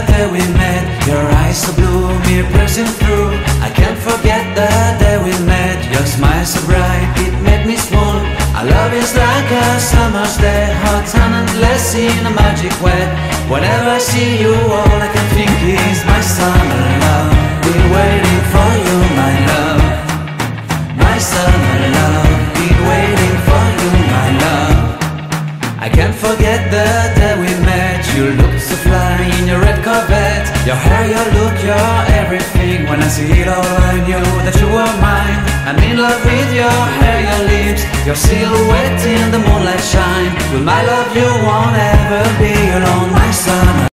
day we met. Your eyes so blue, me pressing through. I can't forget the day we met. Your smile so bright, it made me swoon. Our love is like a summer's day, hot and endless in a magic way. Whenever I see you, all I can think is my summer love. Been waiting for you, my love. My summer love. Been waiting for you, my love. I can't forget the day we met. You looked so fly in your red Corvette. Your hair, your look, your everything. When I see it all, I knew that you were mine. I'm in love with your hair, your lips, your silhouette in the moonlight shine. With my love you won't ever be alone, my summer.